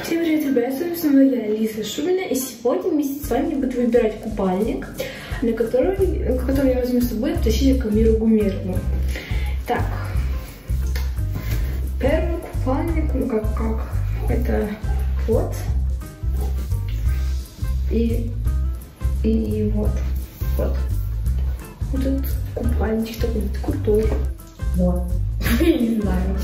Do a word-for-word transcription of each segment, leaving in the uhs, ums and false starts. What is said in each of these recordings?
Всем привет, ребят, с вами снова я, Лиза Шубина, и сегодня вместе с вами буду выбирать купальник, на который, который я возьму с собой и потащить к Амиру Гумерову. Так, первый купальник, ну как, как, это вот, и, и вот, вот, вот этот купальничек такой крутой, вот, я не знаю.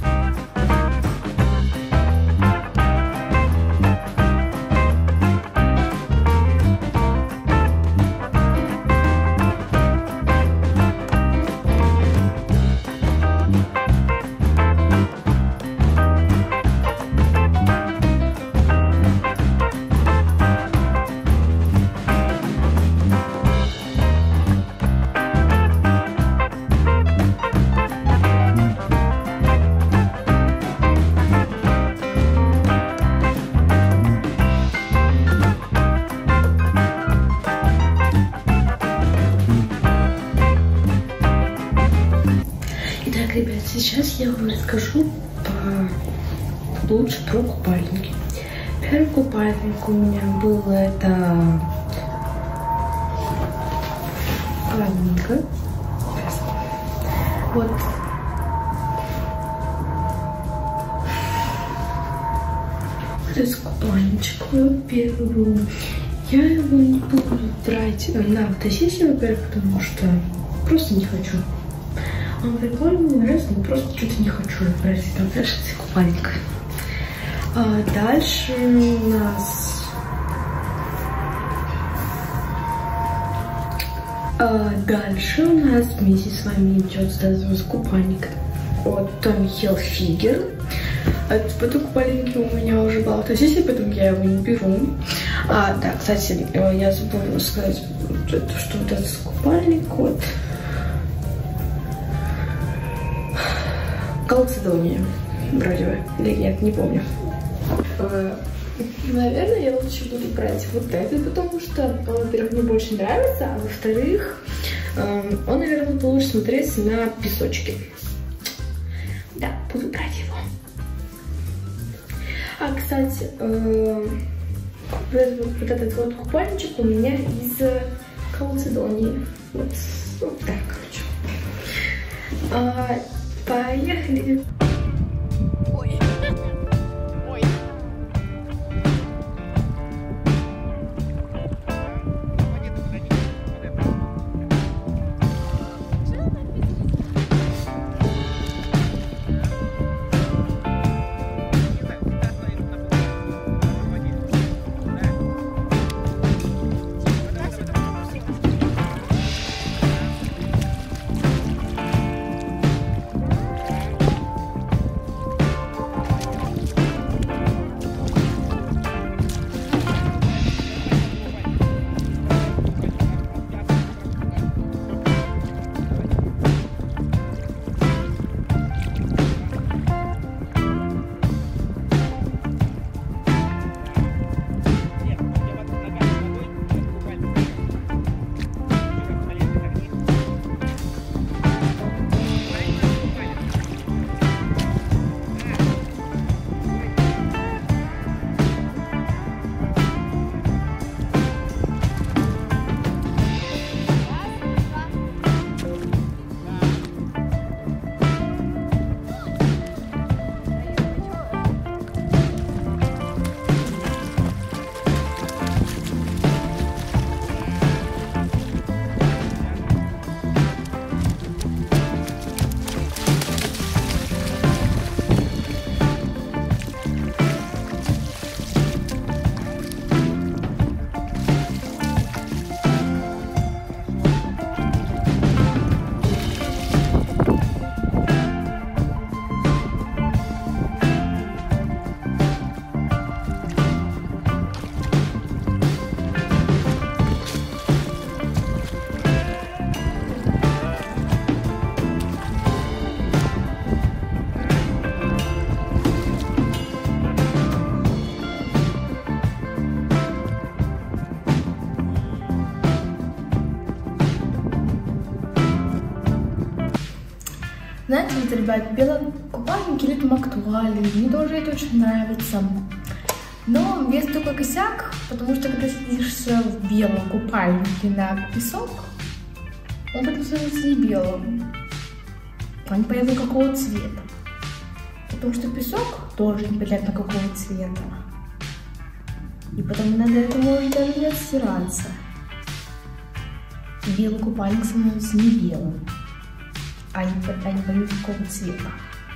Итак, ребят, сейчас я вам расскажу по... лучше про купальники. Первый купальник у меня был это Фламинго. Вот. Вот этот купальничек первый. Я его не буду брать на фотосессию, во-первых, потому что просто не хочу. Он прикольный, мне нравится, но просто что-то не хочу брать там дальше купальник. А дальше у нас а дальше у нас вместе с вами идет с купальник от Tommy Hilfiger. Этот купальник у меня уже была фотосессия, поэтому я его не беру. А, да, кстати, я забыла сказать, что вот этот купальник вот Калцедония, вроде бы, или нет, не помню. Наверное, я лучше буду брать вот этот, потому что он, во-первых, мне больше нравится, а во-вторых, он, наверное, будет лучше смотреться на песочке. Да, буду брать его. А, кстати, вот этот вот, вот, этот вот купальничек у меня из Калцедонии. Вот, вот так, короче. А, поехали! Ой. Ой. Знаете, вот, ребят, белый купальник летом актуален, мне тоже это очень нравится. Но есть такой косяк, потому что когда садишься в белом купальнике на песок, он потом становится не белым, а непонятно какого цвета. Потому что песок тоже непонятно какого цвета. И потом иногда это может даже не отстираться. Белый купальник становится не белым, а не понятно какого цвета.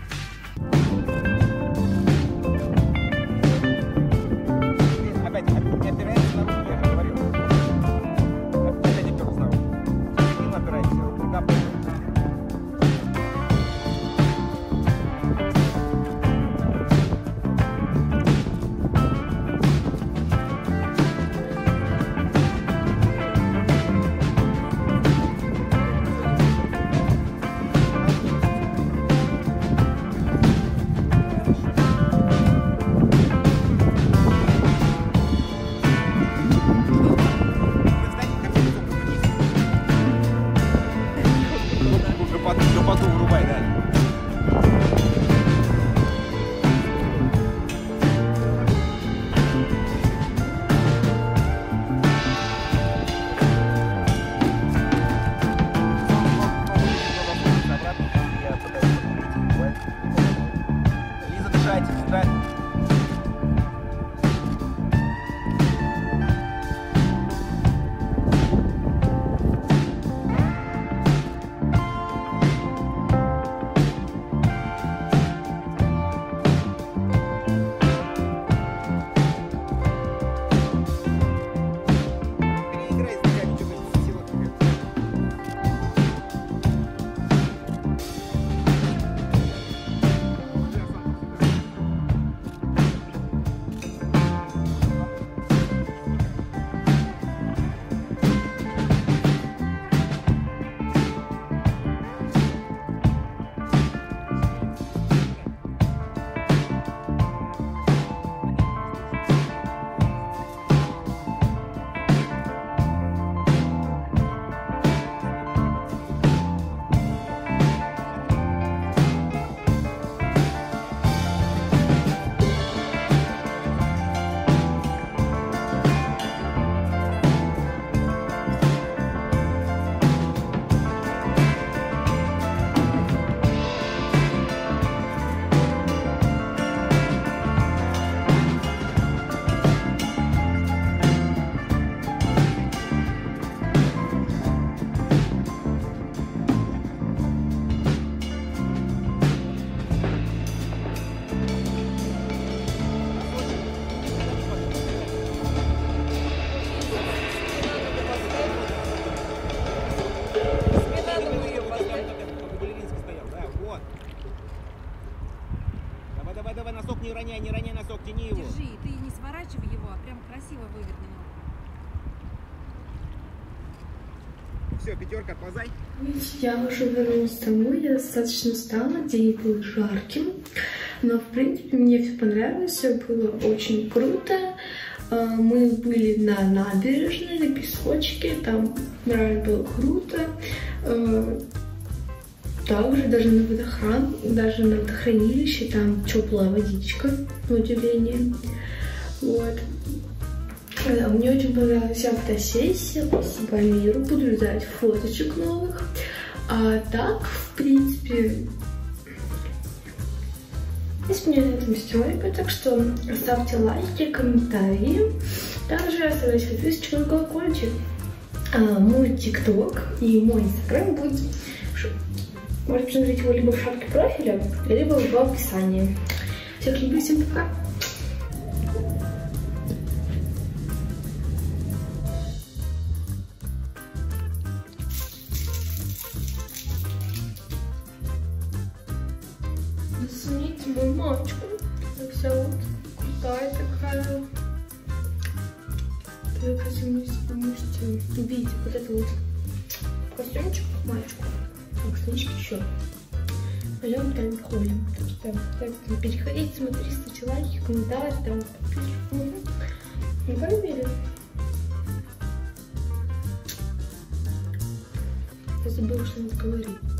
Давай, давай, носок не роняй, не роняй носок, тяни его. Держи, ты не сворачивай его, а прям красиво выверни его. Все, пятерка, ползай. Я уже вернулась домой, я достаточно устала, день был жарким, но в принципе мне все понравилось, все было очень круто. Мы были на набережной, на песочке, там реально было круто. Также даже на водохран, даже на водохранилище, там теплая водичка, на удивление. Вот. Мне очень понравилась вся фотосессия, спасибо Амиру, буду ждать фоточек новых. А так, в принципе, здесь мне на этом все, так что ставьте лайки, комментарии. Также оставляйте подписочку на колокольчик. А, мой тикток и мой инстаграм будет... Можете посмотреть его либо в шапке профиля, либо в описании. Всех люблю, всем пока! Зацените мою мамочку. Вся вот крутая такая. Я, кстати, вы можете увидеть вот это вот костюмчик, маечку. Штучки еще. Пойдем там ходим. Так что так, переходите, смотрите, ставьте лайки, комментарии, там подписчики. Не поверили? Я забыла, что надо говорить.